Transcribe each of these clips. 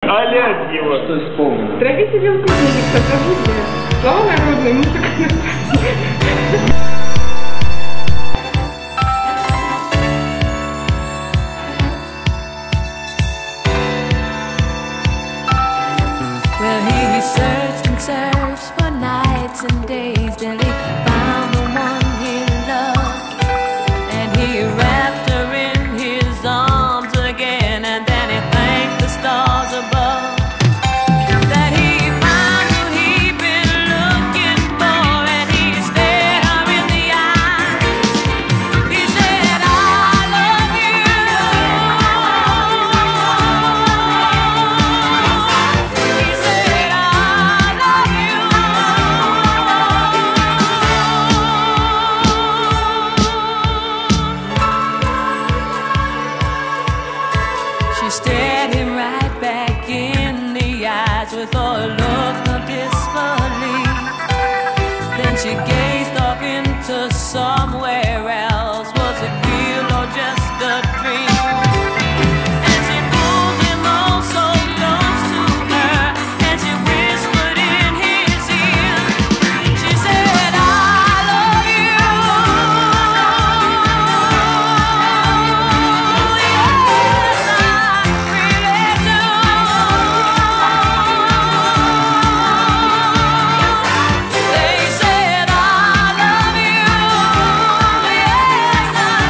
Олег его. Что исполнено? Травите белку Феникса, пробудили. Слава народная, музыка на Well, he searched and searched for nights and days till he found the one he loved, and he wrapped her in his arms again, and then he thanked the stars above that he found who he'd been looking for, and he stared her in the eyes. He said, I love you. He said, I love you. She stared him right back in the eyes with a look of disbelief. Then she gazed off into somewhere else. Was it real or just a dream? And she pulled him all so close to her, and she whispered in his ear. She said, I love you. Yes, I really do. They said, I love you. Yes, I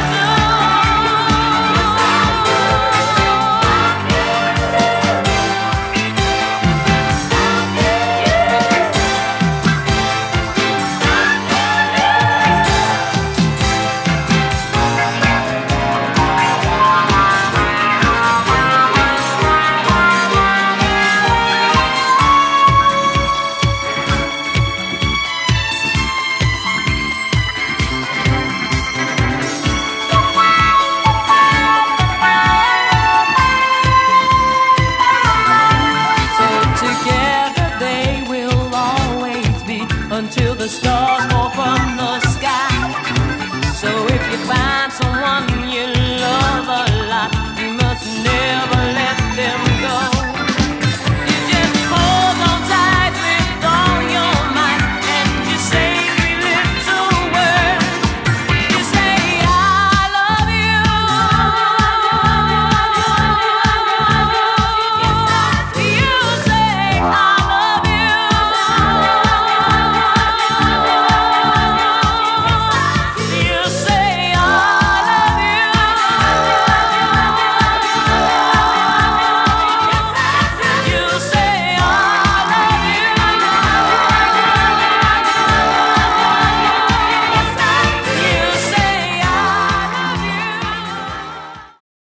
So together they will always be until the stars